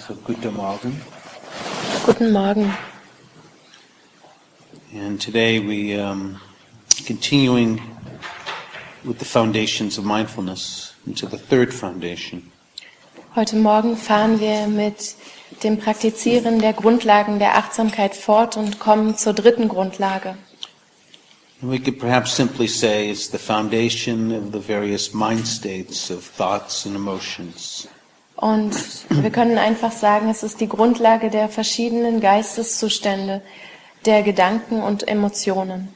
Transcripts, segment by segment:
So, guten Morgen. Guten Morgen. And today we continuing with the foundations of mindfulness into the third foundation. Heute Morgen fahren wir mit dem Praktizieren der Grundlagen der Achtsamkeit fort und kommen zur dritten Grundlage. And we could perhaps simply say it's the foundation of the various mind states of thoughts and emotions. Und wir können einfach sagen, es ist die Grundlage der verschiedenen Geisteszustände, der Gedanken und Emotionen.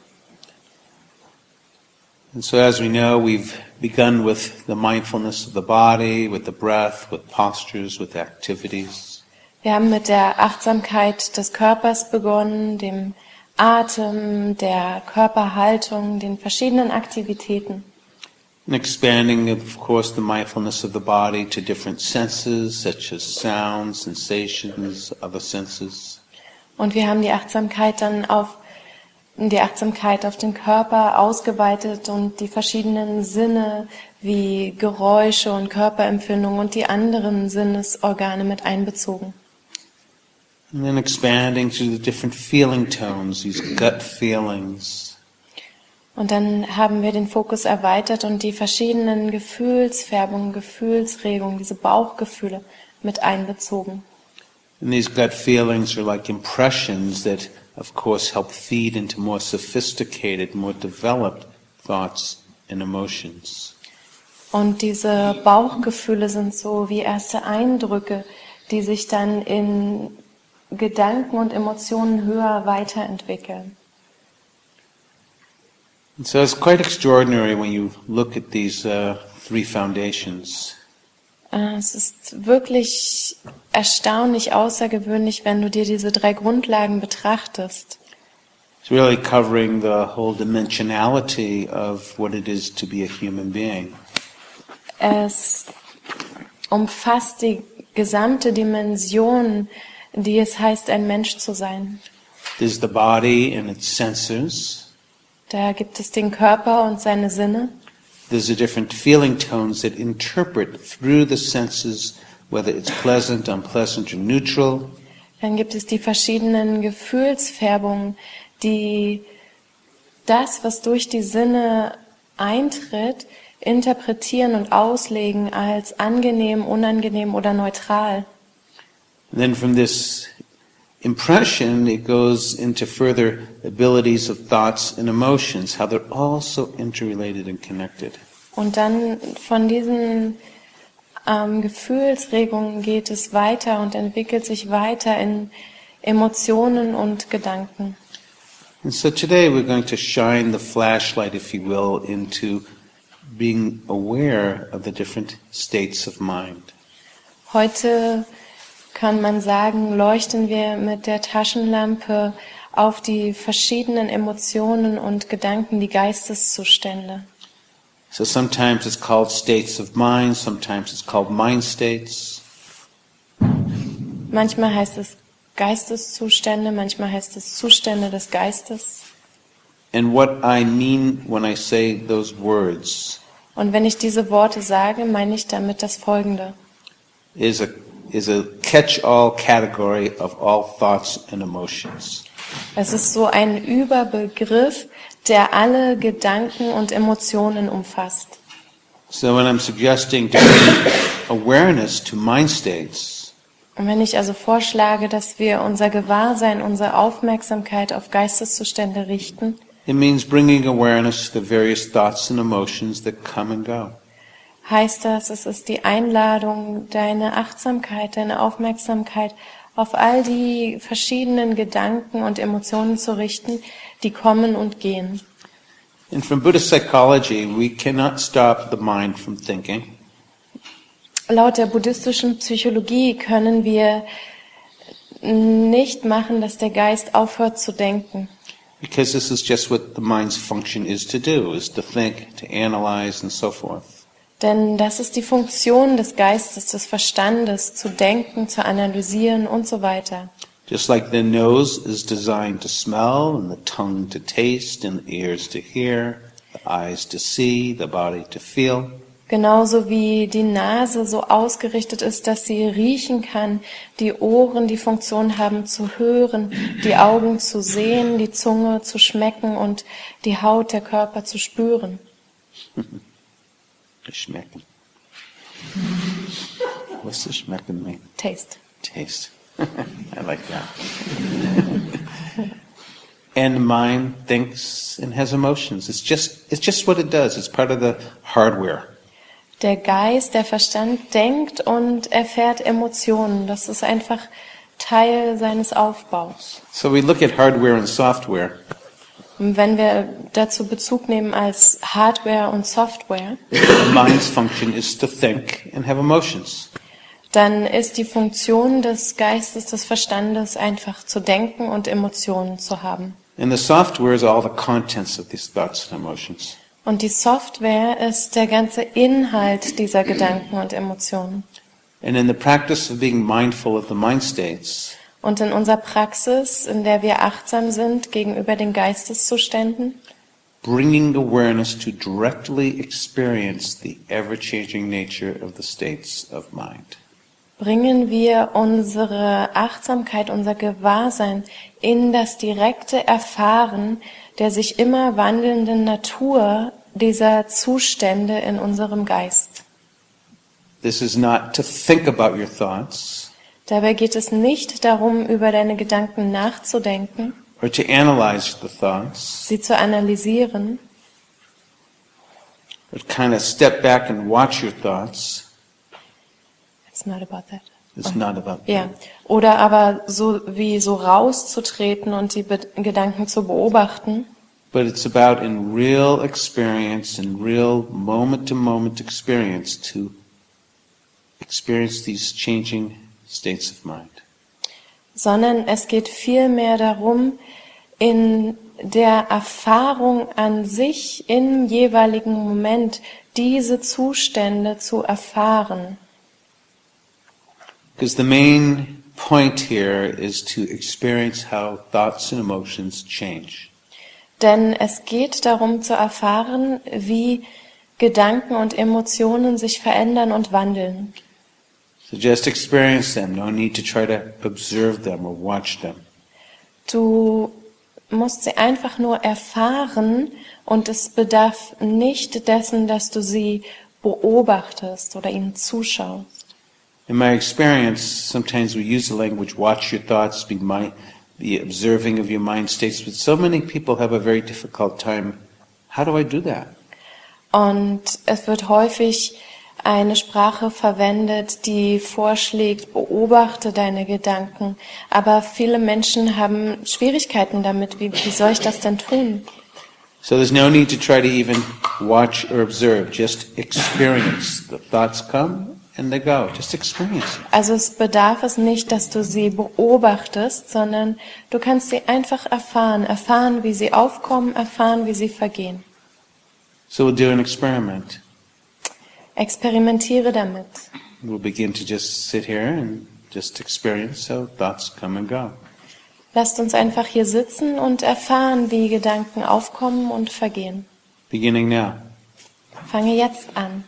And so as we know, we've begun with the mindfulness of the body, with the breath, with postures, with activities. Wir haben mit der Achtsamkeit des Körpers begonnen, dem Atem, der Körperhaltung, den verschiedenen Aktivitäten. And expanding, of course, the mindfulness of the body to different senses, such as sound, sensations, other senses. Und wir haben die Achtsamkeit auf den Körper ausgeweitet und die verschiedenen Sinne wie Geräusche und Körperempfindungen und die anderen Sinnesorgane mit einbezogen. And then expanding to the different feeling tones, these gut feelings. Und dann haben wir den Fokus erweitert und die verschiedenen Gefühlsfärbungen, Gefühlsregungen, diese Bauchgefühle mit einbezogen. And these gut feelings are like impressions that, of course, help feed into more sophisticated, more developed thoughts and emotions. Und diese Bauchgefühle sind so wie erste Eindrücke, die sich dann in Gedanken und Emotionen höher weiterentwickeln. And so it's quite extraordinary when you look at these three foundations. Es ist wirklich erstaunlich, außergewöhnlich, wenn du dir diese drei Grundlagen betrachtest. It's really covering the whole dimensionality of what it is to be a human being. Es umfasst die gesamte Dimension, die es heißt, ein Mensch zu sein. There's the body and its senses. Da gibt es den Körper und seine Sinne. There's the different feeling tones that interpret through the senses whether it's pleasant, unpleasant or neutral. Dann gibt es die verschiedenen Gefühlsfärbungen, die das, was durch die Sinne eintritt, interpretieren und auslegen als angenehm, unangenehm oder neutral. And then from this impression, it goes into further abilities of thoughts and emotions, how they're all so interrelated and connected. Und dann von diesen Gefühlsregungen geht es weiter und entwickelt sich weiter in Emotionen und Gedanken. And so today we're going to shine the flashlight, if you will, into being aware of the different states of mind. Heute kann man sagen, leuchten wir mit der Taschenlampe auf die verschiedenen Emotionen und Gedanken, die Geisteszustände. So sometimes it's called states of mind, sometimes it's called mind states. Manchmal heißt es Geisteszustände, manchmal heißt es Zustände des Geistes. And what I mean when I say those words Und wenn ich diese Worte sage, meine ich damit das Folgende. is a catch-all category of all thoughts and emotions. Es ist so ein Überbegriff, der alle Gedanken und Emotionen umfasst. So when I'm suggesting to bring awareness to mind states, Und wenn ich also vorschlage, dass wir unser Gewahrsein, unsere Aufmerksamkeit auf Geisteszustände richten, it means bringing awareness to the various thoughts and emotions that come and go. heißt das, es ist die Einladung, deine Achtsamkeit, deine Aufmerksamkeit auf all die verschiedenen Gedanken und Emotionen zu richten, die kommen und gehen. And from Buddhist psychology, we cannot stop the mind from thinking. Laut der buddhistischen Psychologie können wir nicht machen, dass der Geist aufhört zu denken. Because this is just what the mind's function is to do, is to think, to analyze, and so forth. Denn das ist die Funktion des Geistes, des Verstandes, zu denken, zu analysieren und so weiter. Just like the nose is designed to smell, and the tongue to taste, and the ears to hear, the eyes to see, the body to feel. Genauso wie die Nase so ausgerichtet ist, dass sie riechen kann, die Ohren die Funktion haben zu hören, die Augen zu sehen, die Zunge zu schmecken und die Haut, der Körper zu spüren. Schmecken. What's the schmecken mean? Taste. Taste. I like that. And the mind thinks and has emotions. It's just what it does. It's part of the hardware. Der Geist, der Verstand denkt und erfährt Emotionen. Das ist einfach Teil seines Aufbaus. So we look at hardware and software. Und wenn wir dazu Bezug nehmen als Hardware und Software, The mind's function is to think and have emotions. dann ist die Funktion des Geistes, des Verstandes einfach zu denken und Emotionen zu haben. And the software is all the contents of these thoughts and emotions. Und die Software ist der ganze Inhalt dieser Gedanken und Emotionen. And in the practice of being mindful of the mind states, Und in unserer Praxis, in der wir achtsam sind gegenüber den Geisteszuständen, bringing awareness to directly experience the ever-changing nature of the states of mind. bringen wir unsere Achtsamkeit, unser Gewahrsein in das direkte Erfahren der sich immer wandelnden Natur dieser Zustände in unserem Geist. This is not to think about your thoughts Dabei geht es nicht darum, über deine Gedanken nachzudenken, or to analyze the thoughts, sie zu analysieren, but kind of step back and watch your thoughts. it's not about that. It's not about Ja, that. oder aber so rauszutreten und die Gedanken zu beobachten, But it's about in real experience, in real moment-to-moment experience, to experience these changing states of mind. sondern es geht vielmehr darum, in der Erfahrung an sich im jeweiligen Moment diese Zustände zu erfahren. Because the main point here is to experience how thoughts and emotions change. Denn es geht darum zu erfahren, wie Gedanken und Emotionen sich verändern und wandeln. So just experience them. No need to try to observe them or watch them. Du musst sie einfach nur erfahren und es bedarf nicht dessen, dass du sie beobachtest oder ihnen zuschaust. In my experience, sometimes we use the language, watch your thoughts, be observing of your mind states, but so many people have a very difficult time. How do I do that? Und es wird häufig eine Sprache verwendet, die vorschlägt, beobachte deine Gedanken. Aber viele Menschen haben Schwierigkeiten damit. Wie soll ich das denn tun? So there's no need to try to even watch or observe. Just experience. The thoughts come and they go. Just experience it. Also es bedarf es nicht, dass du sie beobachtest, sondern du kannst sie einfach erfahren. Erfahren, wie sie aufkommen, erfahren, wie sie vergehen. So we'll do an experiment. Experimentiere damit. We'll begin to just sit here and just experience how thoughts come and go. Lasst uns einfach hier sitzen und erfahren, wie Gedanken aufkommen und vergehen. Beginning now. Fange jetzt an.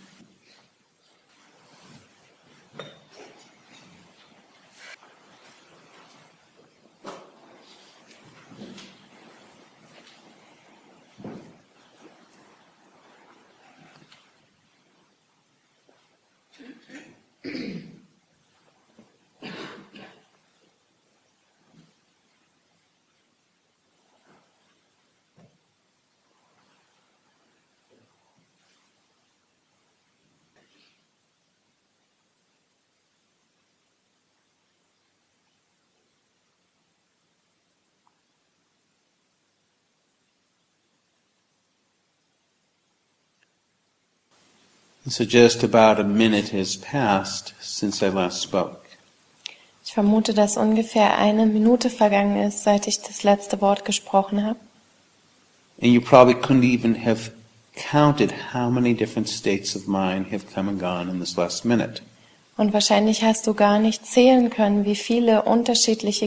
So just about a minute has passed since I last spoke. Ich vermute, dass ungefähr 1 Minute vergangen ist, seit ich das letzte Wort gesprochen habe. And you probably couldn't even have counted how many different states of mind have come and gone in this last minute. Und wahrscheinlich hast du gar nicht zählen können, wie viele unterschiedliche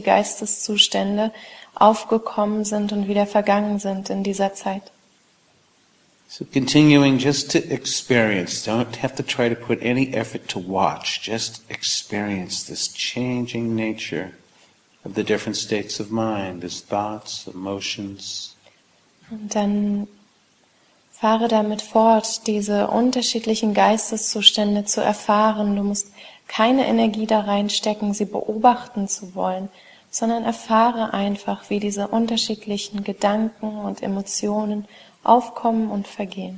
Geisteszustände aufgekommen sind und wieder vergangen sind in dieser Zeit. So continuing just to experience, don't have to try to put any effort to watch, just experience this changing nature of the different states of mind, as thoughts, emotions. Und dann fahre damit fort, diese unterschiedlichen Geisteszustände zu erfahren. Du musst keine Energie da reinstecken, sie beobachten zu wollen, sondern erfahre einfach, wie diese unterschiedlichen Gedanken und Emotionen aufkommen und vergehen.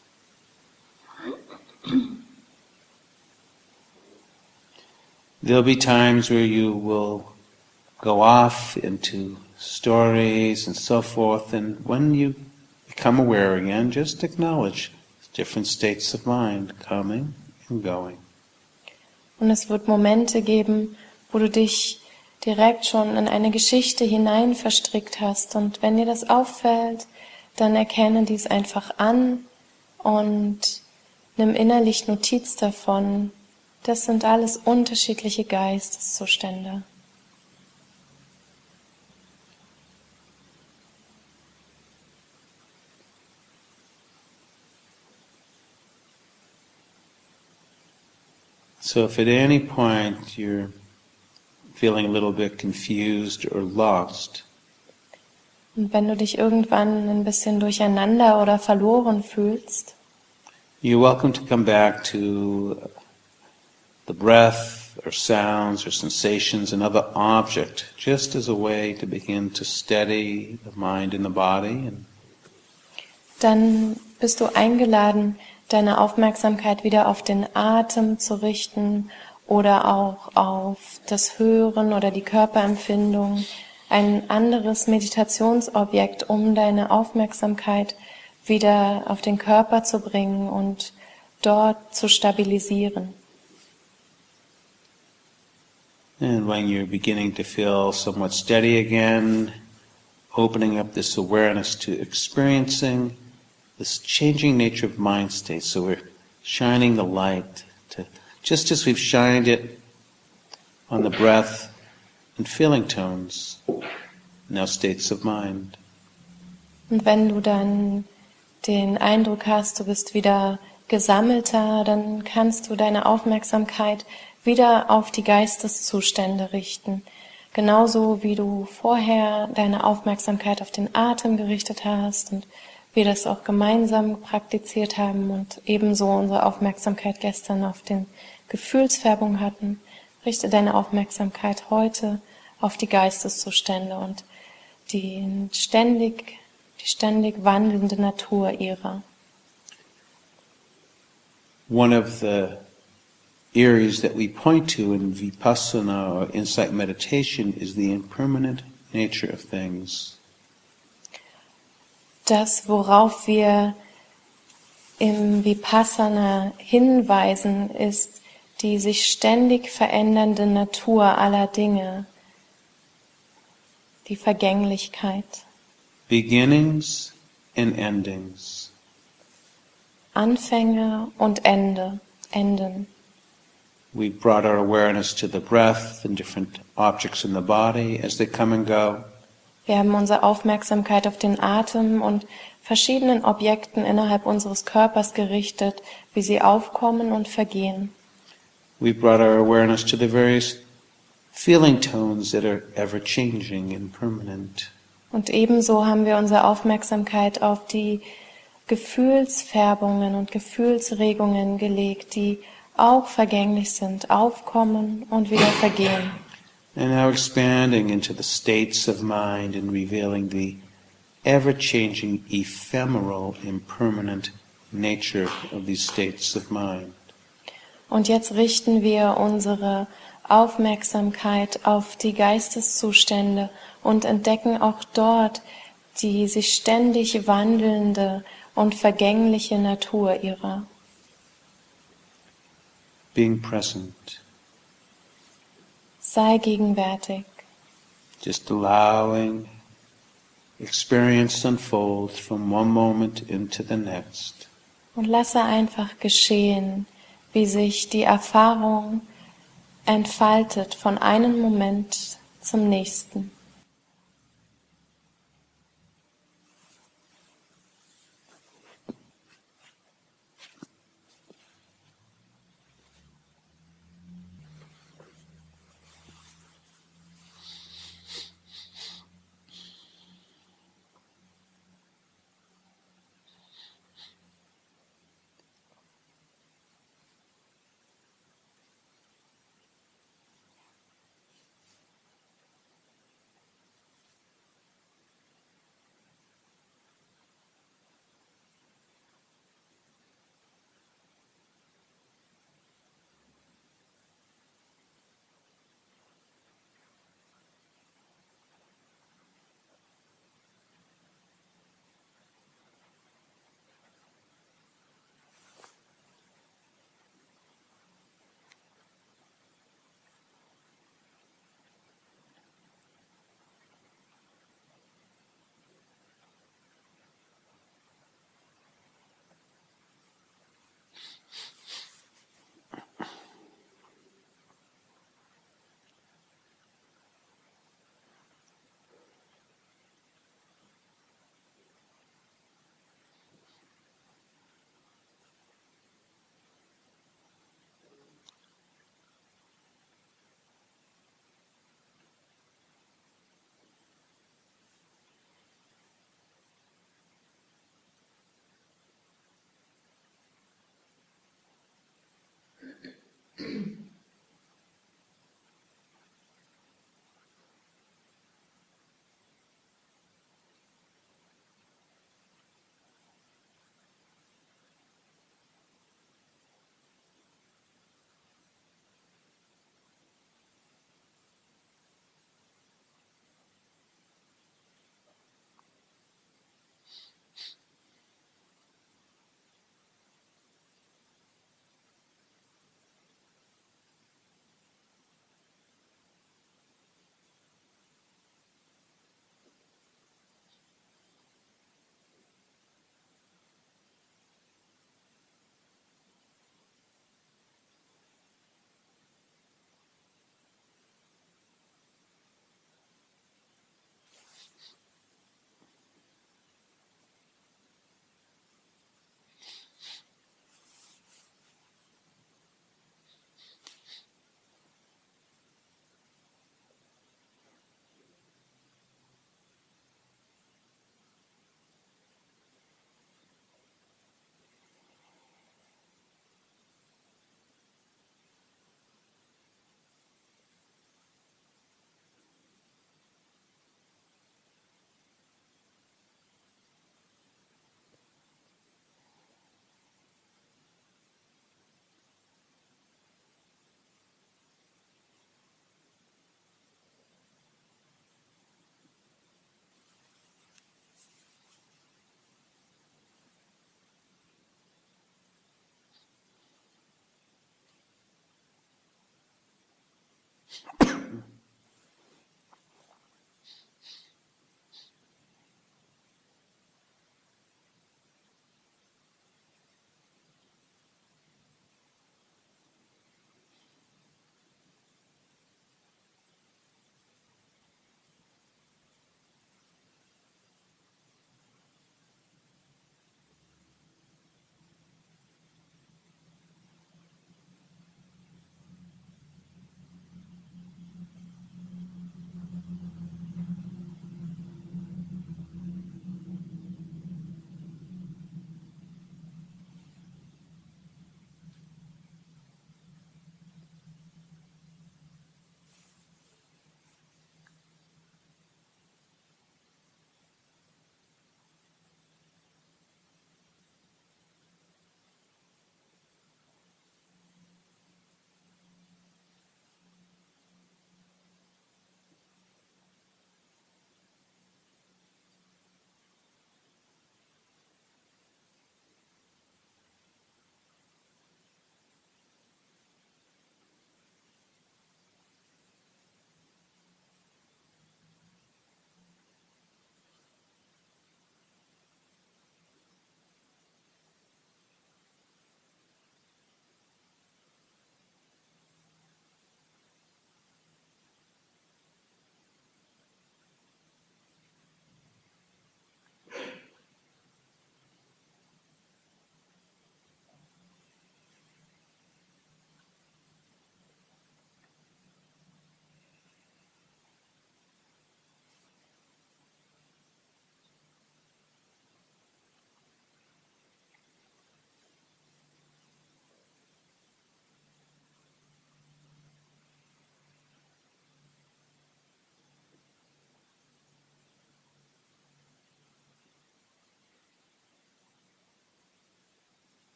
There'll be times where you will go off into stories and so forth, and when you become aware again, just acknowledge different states of mind coming and going. Und es wird Momente geben, wo du dich direkt schon in eine Geschichte hinein verstrickt hast. Und wenn dir das auffällt, dann erkenne dies einfach an und nimm innerlich Notiz davon. Das sind alles unterschiedliche Geisteszustände. So if at any point you're feeling a little bit confused or lost, Und wenn du dich irgendwann ein bisschen durcheinander oder verloren fühlst, you're welcome to come back to the breath or sounds or sensations, another object, just as a way to begin to steady the mind and the body. dann bist du eingeladen, deine Aufmerksamkeit wieder auf den Atem zu richten oder auch auf das Hören oder die Körperempfindung, ein anderes Meditationsobjekt, um deine Aufmerksamkeit wieder auf den Körper zu bringen und dort zu stabilisieren. And when you're beginning to feel somewhat steady again, opening up this awareness to experiencing this changing nature of mind state. So we're shining the light, just as we've shined it on the breath and feeling tones, now states of mind. Und wenn du dann den Eindruck hast, du bist wieder gesammelter, dann kannst du deine Aufmerksamkeit wieder auf die Geisteszustände richten. Genauso wie du vorher deine Aufmerksamkeit auf den Atem gerichtet hast und wir das auch gemeinsam praktiziert haben und ebenso unsere Aufmerksamkeit gestern auf den Gefühlsfärbung hatten, richte deine Aufmerksamkeit heute auf die Geisteszustände und die ständig wandelnde Natur ihrer. One of the areas that we point to in Vipassana or insight meditation is the impermanent nature of things. Das, worauf wir im Vipassana hinweisen, ist die sich ständig verändernde Natur aller Dinge, die Vergänglichkeit. Beginnings and endings. Anfänge und Enden. We've brought our awareness to the breath and different objects in the body as they come and go. Wir haben unsere Aufmerksamkeit auf den Atem und verschiedenen Objekten innerhalb unseres Körpers gerichtet, wie sie aufkommen und vergehen. We've brought our awareness to the various feeling tones that are ever changing and permanent. Und ebenso haben wir unsere Aufmerksamkeit auf die Gefühlsfärbungen und Gefühlsregungen gelegt, die auch vergänglich sind, aufkommen und wieder vergehen. And now expanding into the states of mind and revealing the ever-changing, ephemeral, impermanent nature of these states of mind. Und jetzt richten wir unsere Aufmerksamkeit auf die Geisteszustände und entdecken auch dort die sich ständig wandelnde und vergängliche Natur ihrer. Being present. Sei gegenwärtig. Just allowing experience to unfold from one moment into the next. Und lasse einfach geschehen, wie sich die Erfahrung entfaltet von einem Moment zum nächsten.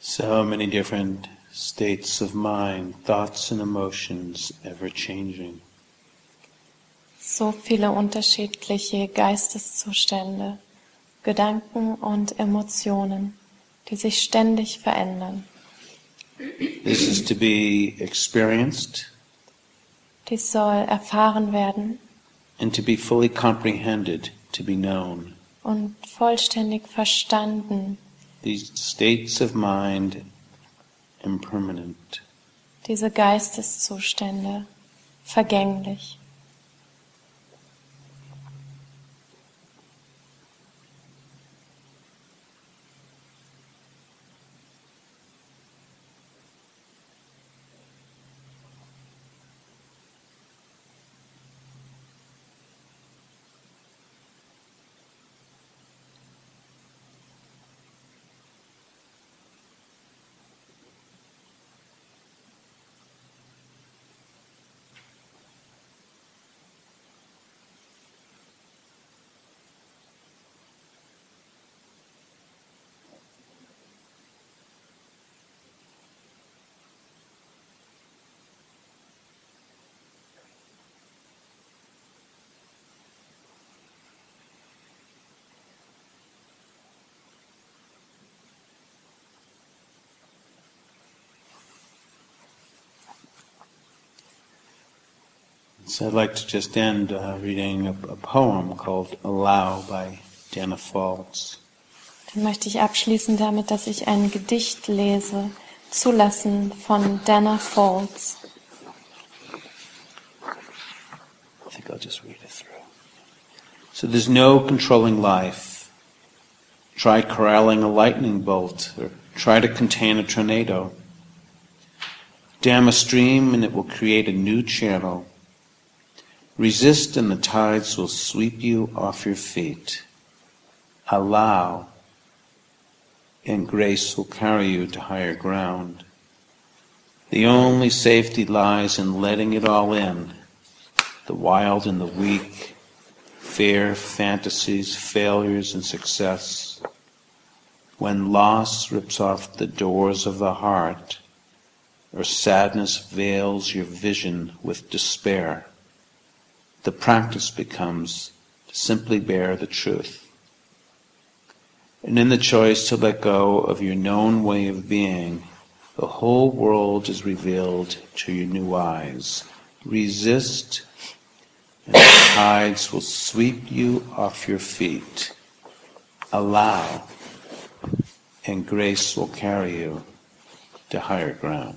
So many different states of mind, thoughts and emotions, ever changing. So viele unterschiedliche Geisteszustände, Gedanken und Emotionen, die sich ständig verändern. This is to be experienced Dies soll erfahren werden and to be fully comprehended, to be known. und vollständig verstanden. These states of mind, impermanent. Diese Geisteszustände, vergänglich. So I'd like to just end reading a poem called Allow by Dana Falls. Dann möchte ich abschließen damit, dass ich ein Gedicht lese, Zulassen von Dana Falls. I think I'll just read it through. So there's no controlling life. Try corralling a lightning bolt, or try to contain a tornado. Dam a stream and it will create a new channel. Resist and the tides will sweep you off your feet. Allow and grace will carry you to higher ground. The only safety lies in letting it all in, the wild and the weak, fear, fantasies, failures and success. When loss rips off the doors of the heart, or sadness veils your vision with despair, the practice becomes to simply bear the truth. And in the choice to let go of your known way of being, the whole world is revealed to your new eyes. Resist, and the tides will sweep you off your feet. Allow, and grace will carry you to higher ground.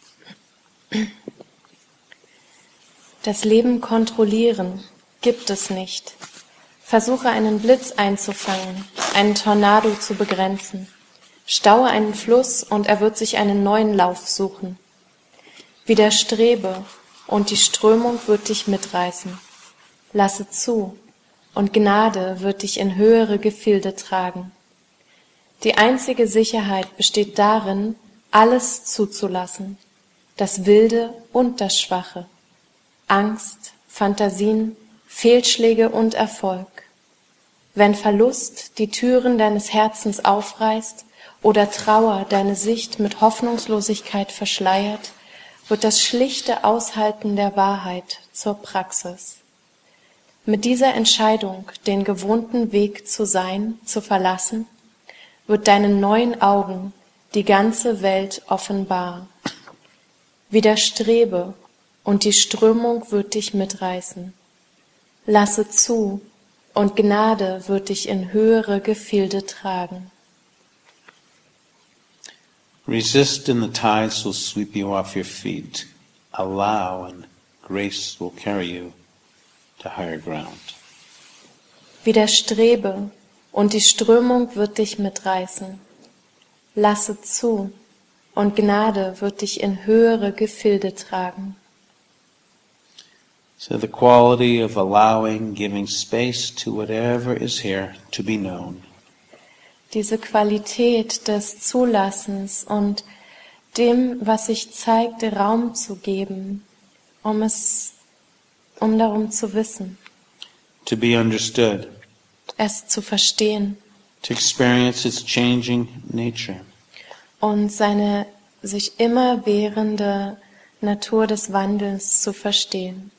Das Leben kontrollieren gibt es nicht. Versuche einen Blitz einzufangen, einen Tornado zu begrenzen. Staue einen Fluss und er wird sich einen neuen Lauf suchen. Widerstrebe und die Strömung wird dich mitreißen. Lasse zu und Gnade wird dich in höhere Gefilde tragen. Die einzige Sicherheit besteht darin, alles zuzulassen, das Wilde und das Schwache, Angst, Fantasien, Fehlschläge und Erfolg. Wenn Verlust die Türen deines Herzens aufreißt oder Trauer deine Sicht mit Hoffnungslosigkeit verschleiert, wird das schlichte Aushalten der Wahrheit zur Praxis. Mit dieser Entscheidung, den gewohnten Weg zu sein, zu verlassen, wird deinen neuen Augen die ganze Welt offenbar. Widerstrebe und die Strömung wird dich mitreißen. Lasse zu und Gnade wird dich in höhere Gefilde tragen. Resist and the tides will sweep you off your feet. Allow and grace will carry you to higher ground. Widerstrebe und die Strömung wird dich mitreißen. Lasse zu und Gnade wird dich in höhere Gefilde tragen. So the quality of allowing, giving space to whatever is here to be known. Diese Qualität des Zulassens und dem, was sich zeigt, Raum zu geben, um darum zu wissen, To be understood. es zu verstehen, To experience its changing nature. und seine sich immer währende Natur des Wandels zu verstehen.